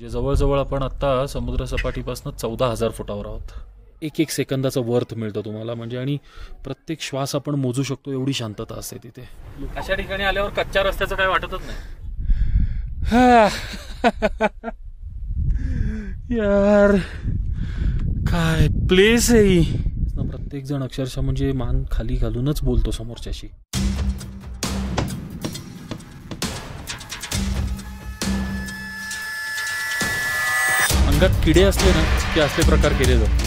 म्हणजे जवळजवळ आपण आता समुद्रसपाटीपासून 14,000 फुटावर आहोत. एक एक सेकंदाचं वर्थ मिळतं तुम्हाला म्हणजे, आणि प्रत्येक श्वास आपण मोजू शकतो एवढी शांतता असते तिथे. अशा ठिकाणी आल्यावर कच्च्या रस्त्याचं काय वाटतच नाही. यार काय प्लेस आहे ही. प्रत्येक जण अक्षरशः म्हणजे मान खाली घालूनच बोलतो समोरच्याशी. अंगात किडे असले ना की असले प्रकार केले जातात.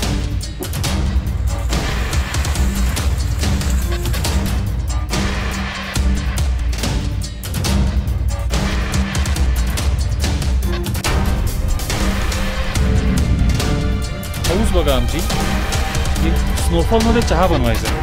हाऊस बघा आमची, स्नोफॉलमध्ये चहा बनवायचा.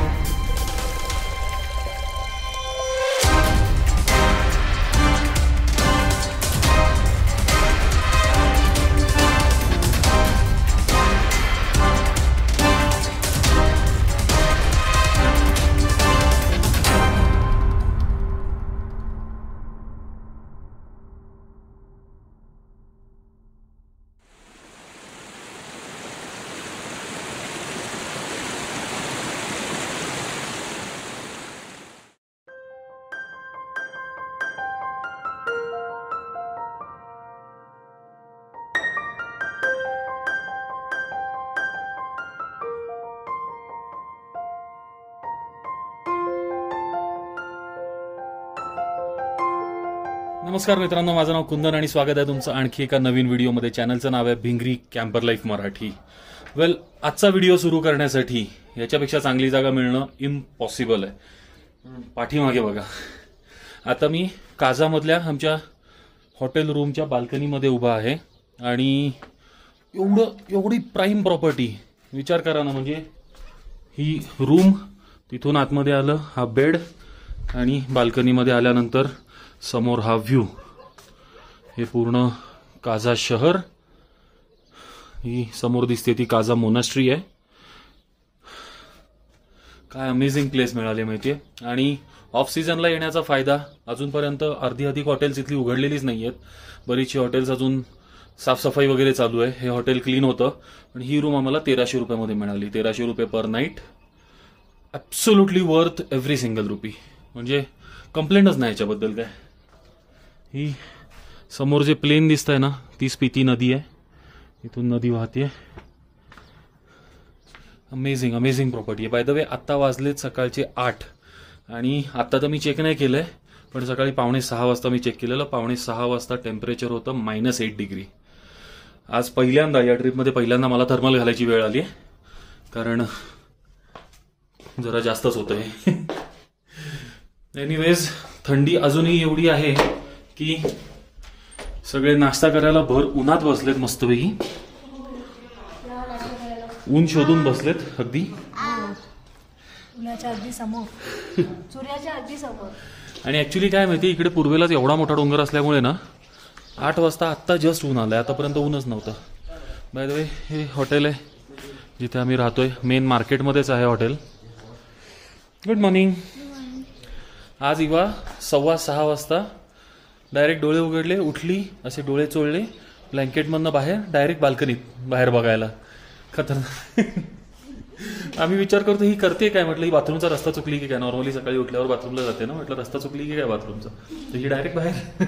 नमस्कार मित्रांनो, माझं नाव कुंदन आणि स्वागत आहे तुमचं आणखी एका नवीन व्हिडिओमध्ये. चॅनलचं नाव आहे Bhingri camper life Marathi. Well, आजचा व्हिडिओ सुरू करण्यासाठी याच्यापेक्षा चांगली जागा मिळणं इम्पॉसिबल आहे. पाठीमागे बघा, आता मी काजामधल्या आमच्या हॉटेल रूमच्या बाल्कनीमध्ये उभा आहे आणि एवढी प्राईम प्रॉपर्टी विचार करा ना. म्हणजे ही रूम, तिथून आतमध्ये आलं हा बेड आणि बाल्कनीमध्ये आल्यानंतर समोर हा व्ह्यू. हे पूर्ण काजा शहर, ही समोर दिसते ती काजा मोनास्ट्री आहे. काय अमेझिंग प्लेस मिळाली माहितीये. आणि ऑफ सीझनला येण्याचा फायदा, अजूनपर्यंत अर्धी हॉटेल्स इथली उघडलेलीच नाही आहेत. बरीचशी हॉटेल्स अजून साफसफाई वगैरे चालू आहे. हे हॉटेल क्लीन होतं. पण ही रूम आम्हाला 1300 रुपयामध्ये मिळाली. 1300 रुपये per night. Absolutely worth every single rupee. म्हणजे कंप्लेंटच नाही याच्याबद्दल काय. ही समोर जे प्लेन दिसत आहे ना, ती स्पिती नदी आहे. इथून नदी वाहते. अमेझिंग प्रॉपर्टी आहे. बाय द वे, आत्ता वाजलेत सकाळचे 8 आणि आत्ता तर मी चेक नाही केलंय, पण सकाळी 5:45 वाजता मी चेक केलेलं. 5:45 वाजता टेम्परेचर होतं -8 डिग्री. आज पहिल्यांदा या ट्रिपमध्ये मला थर्मल घालायची वेळ आली, कारण जरा जास्तच होतं हे. एनिवेज, थंडी अजूनही एवढी आहे की सगळे नाश्ता करायला भर उन्हात बसलेत. मस्तपैकी ऊन शोधून बसलेत अगदी उन्हाच्या अगदी समोर, सूर्याच्या अगदी समोर. आणि ऍक्च्युली काय माहिती, इकडे पूर्वेलाच एवढा मोठा डोंगर असल्यामुळे ना 8 वाजता आत्ता जस्ट ऊन आलंय. आतापर्यंत ऊनच नव्हतं. बाय द वे, हे हॉटेल आहे जिथे आम्ही राहतोय. मेन मार्केटमध्येच आहे हॉटेल. Good morning. आज इवा 5:15 वाजता डायरेक्ट डोळे उघडले, उठली, असे डोळे चोळले, ब्लँकेटमधनं बाहेर डायरेक्ट बाल्कनीत बाहेर बघायला. खतरनाक. आम्ही विचार करतो ही करते काय. म्हटलं ही बाथरूमचा रस्ता चुकली की काय. नॉर्मली सकाळी उठल्यावर बाथरूमला जाते ना. म्हटलं रस्ता चुकली की काय बाथरूमचा. तर ही डायरेक्ट बाहेर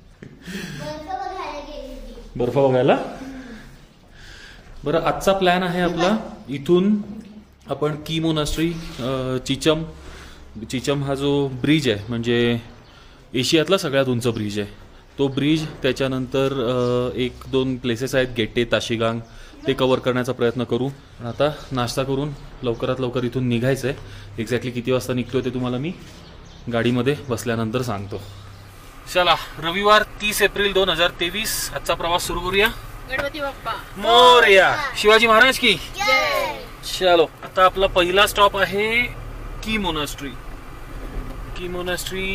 बर्फ बघायला. बरं, आजचा प्लॅन आहे आपला, इथून आपण की मोनास्ट्री, चिचम हा जो ब्रिज आहे, म्हणजे एशियातला सगळ्यात उंच ब्रिज आहे तो ब्रिज. त्याच्यानंतर 1-2 प्लेसेस आहेत, गेटे, ताशिगांग, ते कव्हर करण्याचा प्रयत्न करू. पण आता नाश्ता करून लवकरात लवकर इथून निघायचं आहे. एक्झॅक्टली किती वाजता निघतोय ते तुम्हाला मी गाडीमध्ये बसल्यानंतर सांगतो. चला, रविवार 30 एप्रिल 2023 आजचा प्रवास सुरू करूया. गणपती बाप्पा मोरया. शिवाजी महाराज की. चलो, आता आपला पहिला स्टॉप आहे की मोनास्ट्री. की मोनास्ट्री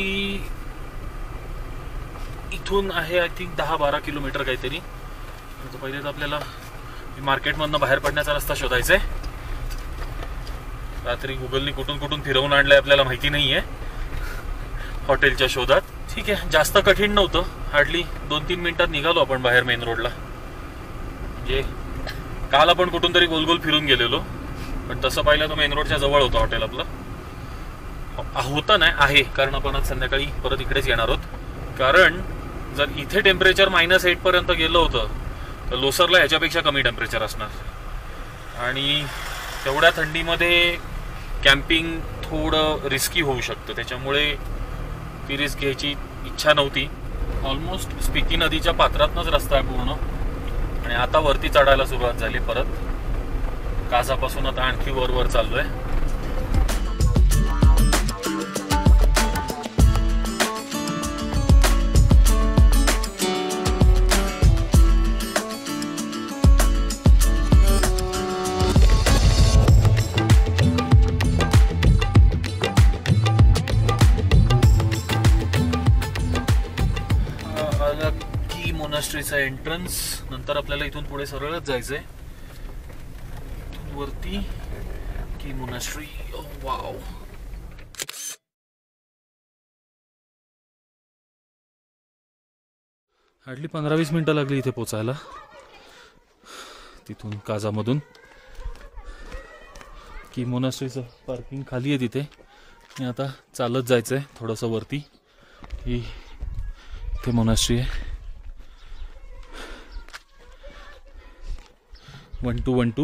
इथून आहे आय थिंक 10-12 किलोमीटर काहीतरी. पहिले तर आपल्याला मार्केटमधनं बाहेर पडण्याचा रस्ता शोधायचा आहे. रात्री गुगलनी कुठून फिरवून आणलंय आपल्याला माहिती नाहीये हॉटेलच्या शोधात. ठीक आहे, जास्त कठीण नव्हतं. हार्डली 2-3 मिनिटात निघालो आपण बाहेर मेन रोडला. म्हणजे काल आपण कुठून तरी गोल गोल फिरून गेलेलो, पण तसं पाहिलं तर मेन रोडच्या जवळ होतं हॉटेल आपलं. होतं नाही आहे, कारण आपण आज संध्याकाळी परत इकडेच येणार आहोत. कारण जर इथे टेम्परेचर -8 पर्यंत गेलं होतं तर लोसरला ह्याच्यापेक्षा कमी टेम्परेचर असणार. आणि तेवढ्या थंडीमध्ये कॅम्पिंग थोडं रिस्की होऊ शकतं, त्याच्यामुळे ती रिस्क घ्यायची इच्छा नव्हती. ऑलमोस्ट स्पिती नदीच्या पात्रातनंच रस्ता आहे पूर्ण, आणि आता वरती चढायला सुरुवात झाली परत. कासापासून आता आणखी वर चाललोय. मोनास्ट्रीचा एंट्रन्स. नंतर आपल्याला इथून पुढे सरळच जायचंय वरती की मोनास्ट्री. वाव, हार्डली 15-20 मिनिटं लागली इथे पोचायला तिथून काजामधून. की मोनास्ट्रीचं पार्किंग खाली आहे तिथे, आणि आता चालत जायचंय थोडंसं वरती. ही इथे मोनास्ट्री आहे. 1212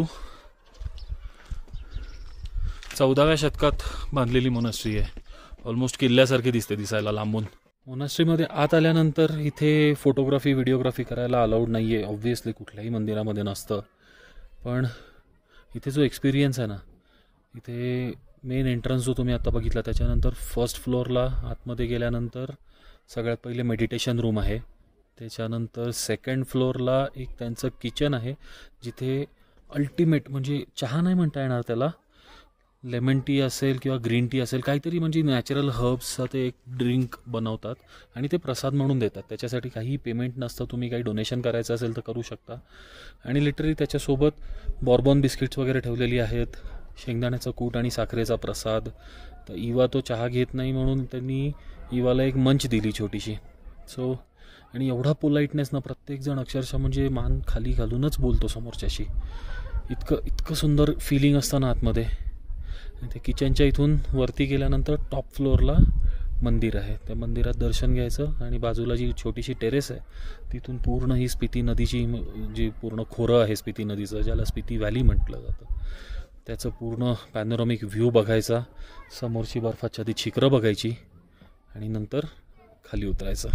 14व्या शतकात बांधलेली मोनास्ट्री आहे. ऑलमोस्ट किल्ल्यासारखी दिसते दिसायला लांबून. मोनास्ट्रीमध्ये आत आल्यानंतर इथे फोटोग्राफी व्हिडिओग्राफी करायला अलाउड नाही आहे. ऑब्व्हियसली कुठल्याही मंदिरामध्ये नसतं, पण इथे जो एक्सपिरियन्स आहे ना, इथे मेन एंट्रन्स जो तुम्ही आता बघितला त्याच्यानंतर फर्स्ट फ्लोअरला आतमध्ये गेल्यानंतर सगळ्यात पहिले मेडिटेशन रूम आहे. त्याच्यानंतर सेकंड फ्लोअरला एक त्यांचं किचन आहे, जिथे अल्टिमेट म्हणजे चहा नाही म्हणता येणार त्याला, लेमन टी असेल किंवा ग्रीन टी असेल, काहीतरी म्हणजे नॅचरल हर्ब्सचा ते एक ड्रिंक बनवतात आणि ते प्रसाद म्हणून देतात. त्याच्यासाठी काही पेमेंट नसतं, तुम्ही काही डोनेशन करायचं असेल तर करू शकता. आणि लिटरली त्याच्यासोबत बॉर्बॉन बिस्किट्स वगैरे ठेवलेली आहेत, शेंगदाण्याचं कूट आणि साखरेचा प्रसाद. तर इवा तो चहा घेत नाही म्हणून त्यांनी इवाला एक मंच दिली छोटीशी. सो आणि एवढा पोलाइटनेस ना, प्रत्येकजण अक्षरशः म्हणजे मान खाली घालूनच बोलतो समोरच्याशी. इतकं सुंदर फिलिंग असतं ना आतमध्ये. ते किचनच्या इथून वरती गेल्यानंतर टॉप फ्लोअरला मंदिर आहे. त्या मंदिरात दर्शन घ्यायचं आणि बाजूला जी छोटीशी टेरेस आहे तिथून पूर्ण ही स्पिती नदीची जी पूर्ण खोरं आहे स्पिती नदीचं, ज्याला स्पिती व्हॅली म्हटलं जातं, त्याचं पूर्ण पॅनोरॉमिक व्ह्यू बघायचा. समोरची बर्फाच्छादित शिखरं बघायची आणि नंतर खाली उतरायचं.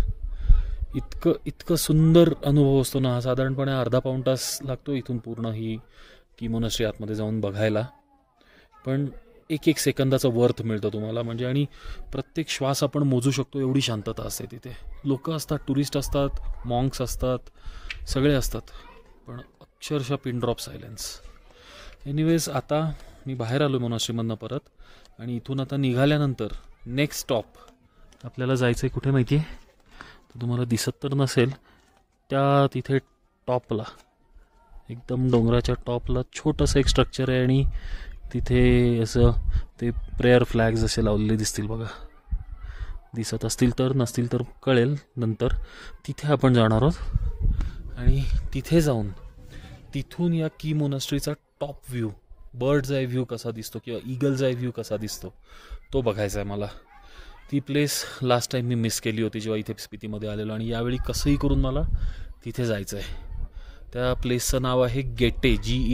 इतकं सुंदर अनुभव असतो ना. साधारणपणे अर्धा-पाऊण तास लागतो इथून पूर्ण ही की मोनास्ट्री आतमध्ये जाऊन बघायला. पण एक सेकंदाचं वर्थ मिळतं तुम्हाला म्हणजे. आणि प्रत्येक श्वास आपण मोजू शकतो एवढी शांतता असते तिथे. लोक असतात, टुरिस्ट असतात, मॉन्क्स असतात, सगळे असतात, पण अक्षरशः पिन ड्रॉप सायलेन्स. एनिवेज आता मी बाहेर आलो मोनास्ट्रीमधनं परत, आणि इथून आता निघाल्यानंतर नेक्स्ट स्टॉप आपल्याला जायचं आहे कुठे माहिती आहे? तर तुम्हाला दिसत तर नसेल, त्या तिथे टॉपला एकदम डोंगराच्या टॉपला छोटंसं एक स्ट्रक्चर आहे, आणि तिथे असं ते प्रेयर फ्लॅग्स असे लावलेले दिसतील बघा. दिसत असतील तर, नसतील तर कळेल नंतर. तिथे आपण जाणार आहोत आणि तिथे जाऊन तिथून या की मोनास्ट्रीचा top view, bird's eye view कसा दिसतो किंवा ईगल्स आय व्ह्यू कसा दिसतो तो बघायचा आहे मला. ती प्लेस लास्ट टाईम मी मिस केली होती जेव्हा इथे स्पितीमध्ये आलेलो, आणि यावेळी कसंही करून मला तिथे जायचं आहे. त्या प्लेसचं नाव आहे गेट्टे,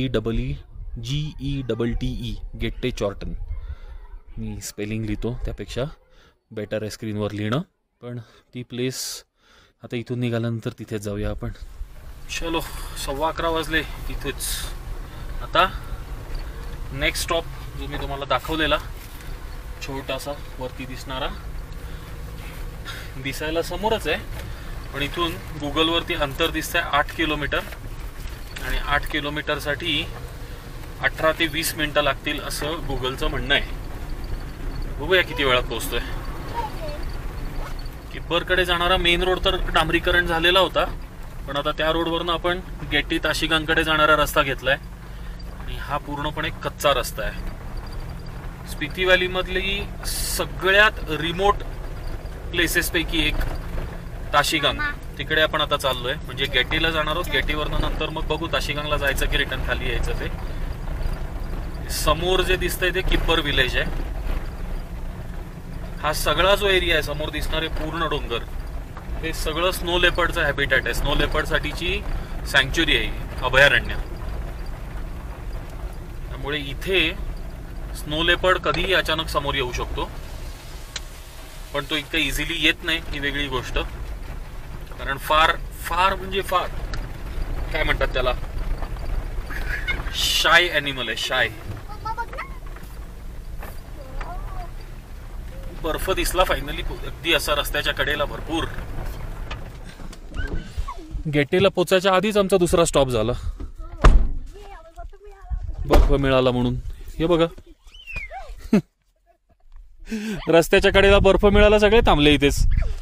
GETTE, गेट्टे चॉर्टन. मी स्पेलिंग लिहितो, त्यापेक्षा बेटर आहे स्क्रीनवर लिहिणं. पण ती प्लेस आता इथून निघाल्यानंतर तिथेच जाऊया आपण. चलो, 11:15 वाजले इथेच. आता नेक्स्ट स्टॉप जो मी तुम्हाला दाखवलेला छोटासा वरती दिसणारा, दिसायला समोरच आहे, पण इथून गुगलवरती अंतर दिसतंय 8 किलोमीटर, आणि 8 किलोमीटरसाठी 18 ते 20 मिनटं लागतील असं गुगलचं म्हणणं आहे. बघूया किती वेळात पोहोचतोय. किब्बरकडे जाणारा मेन रोड तर डांबरीकरण झालेला होता, पण आता त्या रोडवरनं आपण गेट्टी ताशिगांकडे जाणारा रस्ता घेतलाय, आणि हा पूर्णपणे कच्चा रस्ता आहे. स्पिती व्हॅलीमधली सगळ्यात रिमोट प्लेसेसपैकी एक ताशिगांग, तिकडे आपण आता चाललोय, म्हणजे गेटीला जाणार आहोत. गेटीवरनं नंतर मग बघू ताशिगांगला जायचं की रिटर्न खाली यायचं. ते समोर जे दिसतंय ते किप्पर विलेज आहे. हा सगळा जो एरिया आहे समोर दिसणारे पूर्ण डोंगर, ते सगळं स्नो लेपर्डचं हॅबिटॅट आहे. स्नो लेपर्ड साठीची सँक्च्युरी आहे, अभयारण्य. त्यामुळे इथे स्नो लेपर्ड कधीही अचानक समोर येऊ शकतो, पण तो इतका इझिली येत नाही ही वेगळी गोष्ट. कारण फार फार म्हणजे फार काय म्हणतात त्याला, शाय ॲनिमल आहे, शाय. बर्फ दिसला फायनली अगदी असा रस्त्याच्या कडेला भरपूर. गेटीला पोचायच्या आधीच आमचा दुसरा स्टॉप झाला, बर्फ मिळाला म्हणून. हे बघा रस्त्याच्या कडेला बर्फ मिळाला, सगळे थांबले इथेच.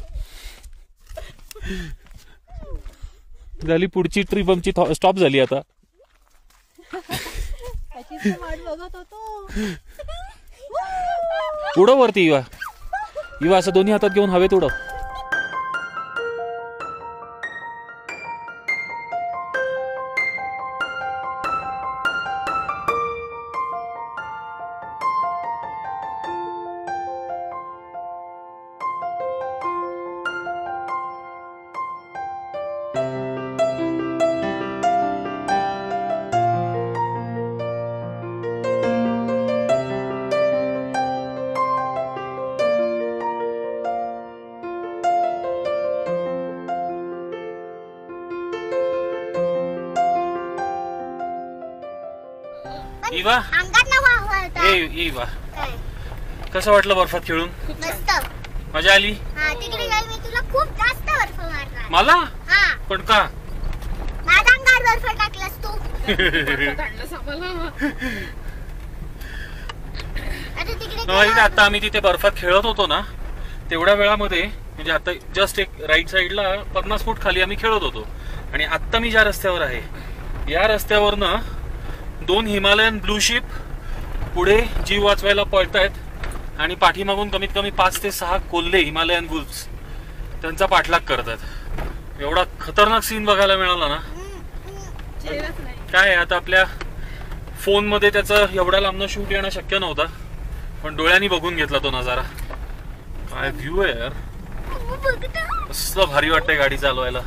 झाली पुढची ट्रिप आमची स्टॉप झाली आता. उडव वरती इवा, इवा असं दोन्ही हातात घेऊन हवेत उडव. इवा, ए इवा, कसं वाटलं बर्फात खेळून? मस्त मजा आली? तिकडे जाईल मी तुला खूप जास्त बर्फ मारणार. मला पण का? माझ्या अंगावर बर्फ टाकलास तू. आता आम्ही तिथे बर्फात खेळत होतो ना, तेवढ्या वेळामध्ये म्हणजे आता जस्ट एक राईट साईडला 50 फूट खाली आम्ही खेळत होतो. आणि आता मी ज्या रस्त्यावर आहे, या रस्त्यावरनं 2 हिमालयन ब्लू शिप पुढे जीव वाचवायला पळतायत आणि पाठीमागून कमीत कमी 5 ते 6 कोल्हे हिमालयन वुल्फ्स त्यांचा पाठलाग करतात. एवढा खतरनाक सीन बघायला मिळाला ना, काय आता आपल्या फोन मध्ये त्याचं एवढ्या लांबनं शूट येणं शक्य नव्हतं, पण डोळ्यांनी बघून घेतला तो नजारा. काय व्ह्यू आहे यार, कसलं भारी वाटतंय गाडी चालवायला.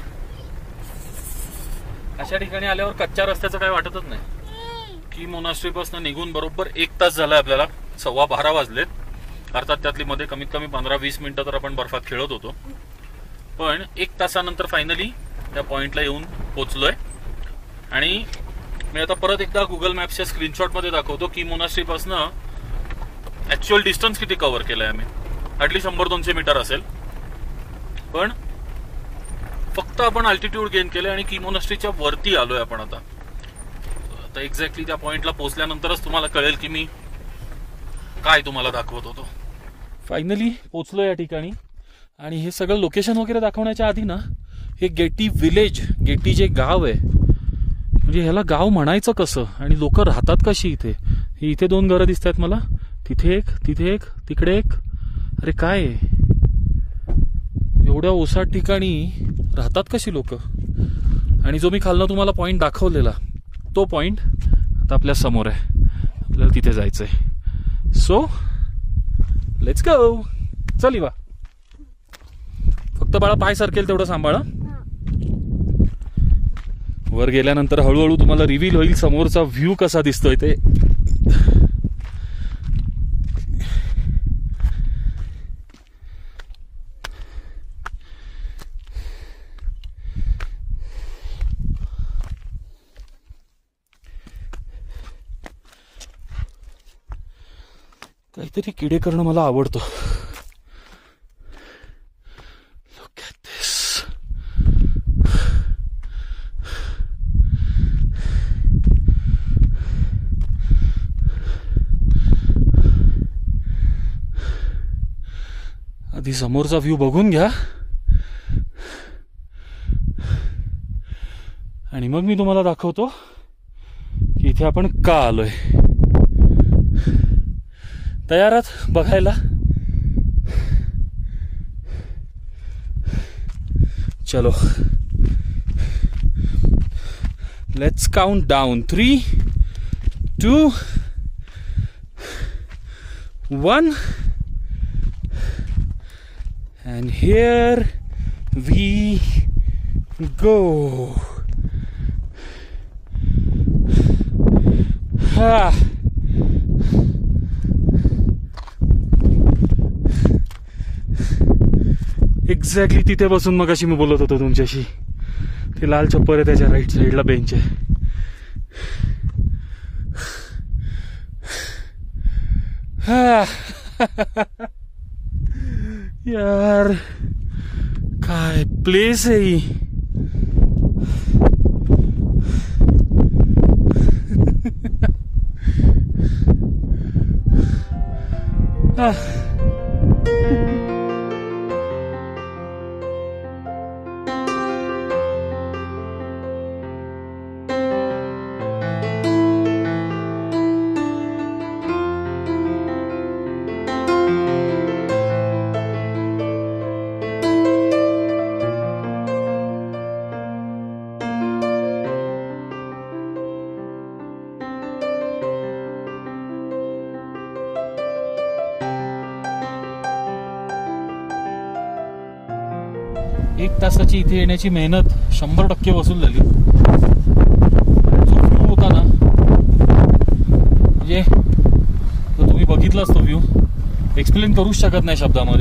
अशा ठिकाणी आल्यावर कच्च्या रस्त्याचं काय वाटतच नाही. की मोनास्ट्री पासून निघून बरोबर 1 तास झालाय आपल्याला, 12:15 वाजलेत. अर्थात त्यातली मध्ये कमीत कमी 15-20 मिनिटं तर आपण बर्फात खेळत होतो, पण 1 तासानंतर फायनली त्या पॉइंटला येऊन पोचलोय. आणि मी आता परत एकदा गुगल मॅप्सच्या स्क्रीनशॉट मध्ये दाखवतो की मोनास्ट्री पासून ऍक्च्युअल डिस्टन्स किती कव्हर केलंय आम्ही. हार्डली 100-200 मीटर असेल, पण फक्त आपण अल्टिट्यूड गेन केलंय आणि की मोनास्ट्रीच्या वरती आलोय आपण आता. एक्झॅक्टली त्या पॉइंटला पोहोचल्यानंतरच तुम्हाला कळेल की मी काय तुम्हाला दाखवत होतो. फायनली पोहोचलो या ठिकाणी. आणि हे सगळं लोकेशन वगैरे दाखवण्याच्या आधी ना, हे गेटी विलेज, गेटी जे गाव आहे, म्हणजे ह्याला गाव म्हणायचं कसं आणि लोक राहतात कशी इथे. हे इथे 2 घरं दिसत आहेत मला, तिथे एक, तिथे एक, तिकडे एक. अरे काय एवढ्या ओसाड ठिकाणी राहतात कशी लोक. आणि जो मी खालनं तुम्हाला पॉइंट दाखवलेला, तो पॉइंट आता आपल्या समोर आहे. आपल्याला तिथे जायचंय. So let's go. चल इवा, फक्त बाळा पाय सरकेल तेवढं सांभाळा. वर गेल्यानंतर हळूहळू तुम्हाला रिव्हील होईल समोरचा व्ह्यू कसा दिसतोय ते. काहीतरी किडे करणं मला आवडतं. Look at this. आधी समोरचा व्ह्यू बघून घ्या आणि मग मी तुम्हाला दाखवतो की इथे आपण का आलोय. तयार आहात बघायला? चलो let's count down 3, 2, 1 and here we go. Exactly तिथे बसून मगाशी मी बोलत होतो तुमच्याशी. ते लाल चप्पर आहे त्याच्या राईट साईडला बेंच आहे. यार काय प्लेस आहे ही. एक तासाची इथे येण्याची मेहनत 100% वसूल झाली. जो व्ह्यू होता ना, म्हणजे तुम्ही बघितलाच तो व्ह्यू, एक्सप्लेन करूच शकत नाही शब्दामध्ये.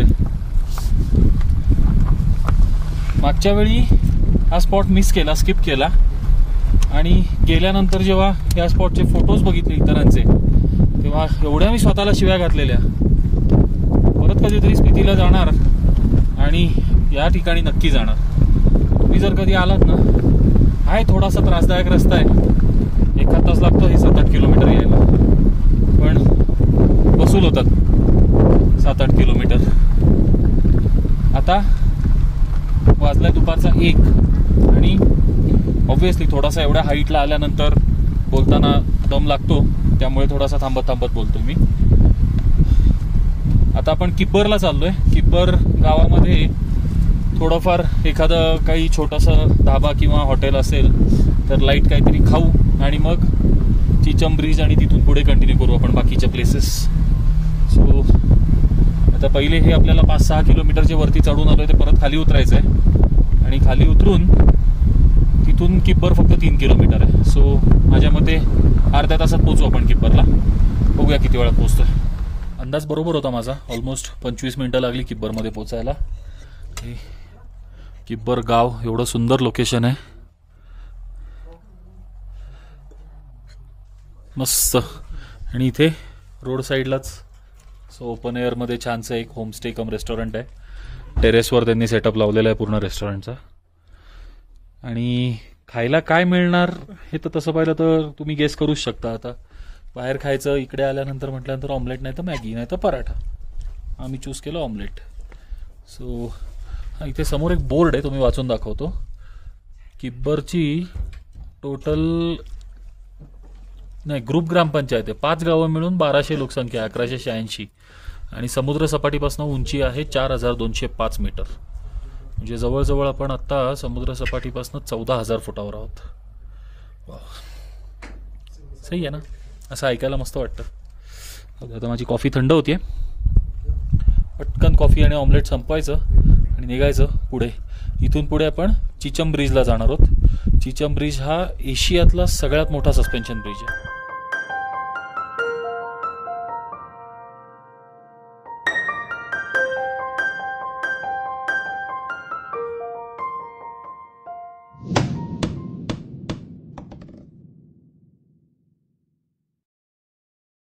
मागच्या वेळी हा स्पॉट मिस केला, स्किप केला, आणि गेल्यानंतर जेव्हा या स्पॉटचे फोटोज बघितले इतरांचे, तेव्हा एवढ्या मी स्वतःला शिव्या घातलेल्या. परत कधीतरी स्पितीला जाणार आणि या ठिकाणी नक्की जाणार. तुम्ही जर कधी आलात ना, आहे थोडासा त्रासदायक रस्ता आहे, 1 तास लागतो हे 7-8 किलोमीटर यायला, पण वसूल होतात 7-8 किलोमीटर. आता वाजलाय दुपारचा 1 आणि ऑब्व्हियसली थोडासा एवढ्या हाईटला आल्यानंतर बोलताना दम लागतो, त्यामुळे थोडासा थांबत थांबत बोलतो मी. आता आपण किब्बरला चाललोय. किब्बर गावामध्ये थोडंफार एखादं काही छोटंसं धाबा किंवा हॉटेल असेल तर लाईट काहीतरी खाऊ आणि मग चिचम ब्रिज आणि तिथून पुढे कंटिन्यू करू आपण बाकीच्या प्लेसेस. सो आता पहिले हे आपल्याला 5-6 किलोमीटरचे वरती चढून आलोय, ते परत खाली उतरायचं आहे आणि खाली उतरून तिथून किब्बर फक्त 3 किलोमीटर आहे. सो माझ्या मते अर्ध्या तासात पोहोचू आपण किब्बरला. बघूया किती वेळात पोहोचतोय. अंदाज बरोबर होता माझा. ऑलमोस्ट 25 मिनिटं लागली किब्बरमध्ये पोचायला. किब्बर गाव एवढं सुंदर लोकेशन आहे, मस्त. आणि इथे रोड साईडलाच ओपन एअरमध्ये छानसं एक होमस्टे कम रेस्टॉरंट आहे. टेरेसवर त्यांनी सेटअप लावलेला आहे पूर्ण रेस्टॉरंटचा. आणि खायला काय मिळणार हे तर तसं पाहिलं तर तुम्ही गेस करूच शकता. आता बाहेर खायचं इकडे आल्यानंतर म्हटल्यानंतर ऑमलेट नाही तर मॅगी नाही तर पराठा. आम्ही चूज केलं ऑमलेट. सो इथे समोर एक बोर्ड आहे, तो मी वाचून दाखवतो. किब्बरची टोटल नाही ग्रुप ग्रामपंचायत आहे. 5 गावं मिळून 1200 लोकसंख्या, 1186, आणि समुद्र सपाटीपासून उंची आहे 4205 मीटर. म्हणजे जवळजवळ आपण आत्ता समुद्र सपाटीपासून 14,000 फुटावर आहोत. सही आहे ना, असं ऐकायला मस्त वाटतं. आता माझी कॉफी थंड होतीये, पटकन कॉफी आणि ऑमलेट संपवायचं आणि निघायचं पुढे. इथून पुढे आपण चिचम ब्रिजला जाणार आहोत. चिचम ब्रिज हा एशियातला सगळ्यात मोठा सस्पेन्शन ब्रिज आहे.